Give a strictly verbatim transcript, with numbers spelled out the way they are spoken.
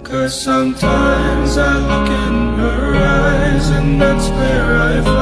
'Cause sometimes I look in her eyes, and that's where I